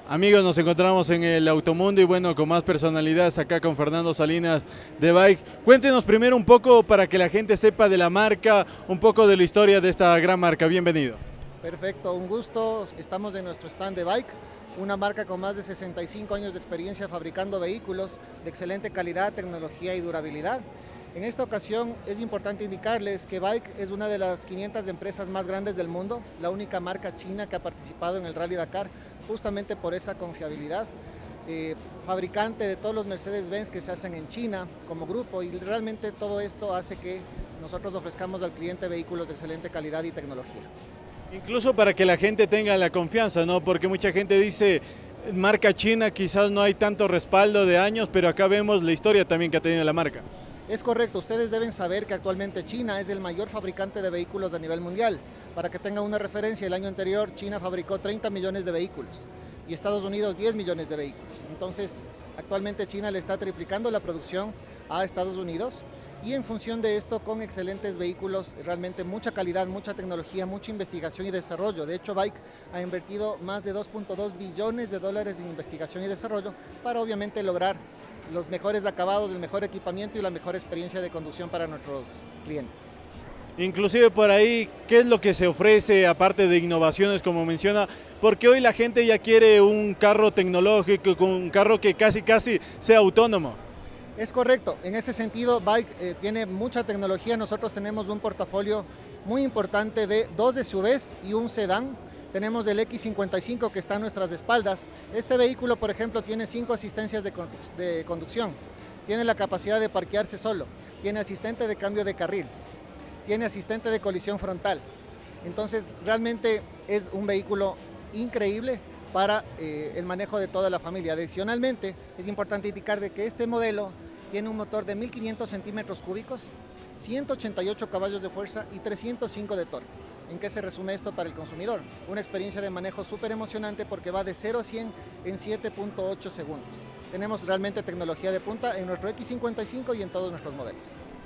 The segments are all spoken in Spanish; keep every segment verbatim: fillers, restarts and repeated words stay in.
Amigos, nos encontramos en el Automundo y bueno, con más personalidades acá con Fernando Salinas de Bike. Cuéntenos primero un poco para que la gente sepa de la marca, un poco de la historia de esta gran marca. Bienvenido. Perfecto, un gusto. Estamos en nuestro stand de Bike, una marca con más de sesenta y cinco años de experiencia fabricando vehículos de excelente calidad, tecnología y durabilidad. En esta ocasión es importante indicarles que Bike es una de las quinientas empresas más grandes del mundo, la única marca china que ha participado en el Rally Dakar, justamente por esa confiabilidad. Eh, fabricante de todos los Mercedes-Benz que se hacen en China como grupo, y realmente todo esto hace que nosotros ofrezcamos al cliente vehículos de excelente calidad y tecnología. Incluso para que la gente tenga la confianza, ¿no? Porque mucha gente dice, marca china, quizás no hay tanto respaldo de años, pero acá vemos la historia también que ha tenido la marca. Es correcto, ustedes deben saber que actualmente China es el mayor fabricante de vehículos a nivel mundial. Para que tengan una referencia, el año anterior China fabricó treinta millones de vehículos y Estados Unidos diez millones de vehículos. Entonces, actualmente China le está triplicando la producción a Estados Unidos y en función de esto, con excelentes vehículos, realmente mucha calidad, mucha tecnología, mucha investigación y desarrollo. De hecho, Bike ha invertido más de dos punto dos billones de dólares en investigación y desarrollo para obviamente lograr los mejores acabados, el mejor equipamiento y la mejor experiencia de conducción para nuestros clientes. Inclusive por ahí, ¿qué es lo que se ofrece aparte de innovaciones como menciona? Porque hoy la gente ya quiere un carro tecnológico, un carro que casi casi sea autónomo. Es correcto, en ese sentido Bike eh, tiene mucha tecnología. Nosotros tenemos un portafolio muy importante de dos S U Vs y un sedán. Tenemos el X cincuenta y cinco que está a nuestras espaldas. Este vehículo, por ejemplo, tiene cinco asistencias de, conduc de conducción. Tiene la capacidad de parquearse solo. Tiene asistente de cambio de carril. Tiene asistente de colisión frontal. Entonces, realmente es un vehículo increíble para eh, el manejo de toda la familia. Adicionalmente, es importante indicar de que este modelo tiene un motor de mil quinientos centímetros cúbicos, ciento ochenta y ocho caballos de fuerza y trescientos cinco de torque. ¿En qué se resume esto para el consumidor? Una experiencia de manejo súper emocionante porque va de cero a cien en siete punto ocho segundos. Tenemos realmente tecnología de punta en nuestro X cincuenta y cinco y en todos nuestros modelos.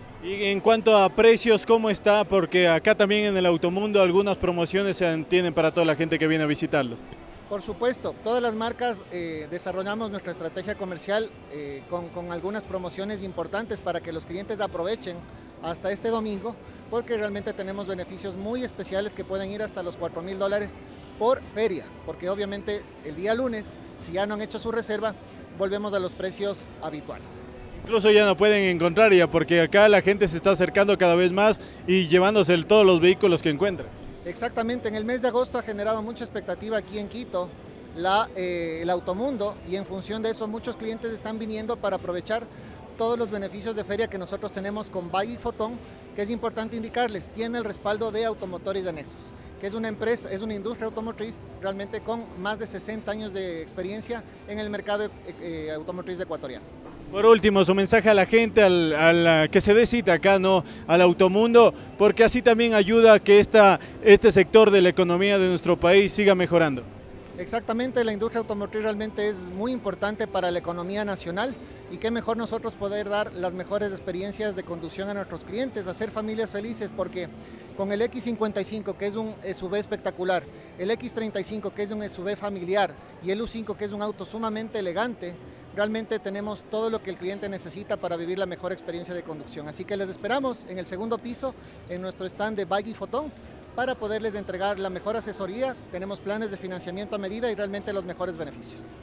Y en cuanto a precios, ¿cómo está? Porque acá también en el Automundo algunas promociones se tienen para toda la gente que viene a visitarlos. Por supuesto, todas las marcas eh, desarrollamos nuestra estrategia comercial eh, con, con algunas promociones importantes para que los clientes aprovechen hasta este domingo, porque realmente tenemos beneficios muy especiales que pueden ir hasta los cuatro mil dólares por feria, porque obviamente el día lunes, si ya no han hecho su reserva, volvemos a los precios habituales. Incluso ya no pueden encontrar ya, porque acá la gente se está acercando cada vez más y llevándose todos los vehículos que encuentra. Exactamente, en el mes de agosto ha generado mucha expectativa aquí en Quito la, eh, el Automundo, y en función de eso muchos clientes están viniendo para aprovechar todos los beneficios de feria que nosotros tenemos con Bike y Fotón, que es importante indicarles, tiene el respaldo de Automotores de Nexus, que es una empresa, es una industria automotriz realmente con más de sesenta años de experiencia en el mercado eh, automotriz ecuatoriano. Por último, su mensaje a la gente, al, a la, que se dé cita acá, ¿no?, al Automundo, porque así también ayuda a que esta, este sector de la economía de nuestro país siga mejorando. Exactamente, la industria automotriz realmente es muy importante para la economía nacional, y qué mejor nosotros poder dar las mejores experiencias de conducción a nuestros clientes, hacer familias felices, porque con el X cincuenta y cinco, que es un S U V espectacular, el X treinta y cinco, que es un S U V familiar, y el U cinco, que es un auto sumamente elegante, realmente tenemos todo lo que el cliente necesita para vivir la mejor experiencia de conducción. Así que les esperamos en el segundo piso, en nuestro stand de Bike y Fotón, para poderles entregar la mejor asesoría. Tenemos planes de financiamiento a medida y realmente los mejores beneficios.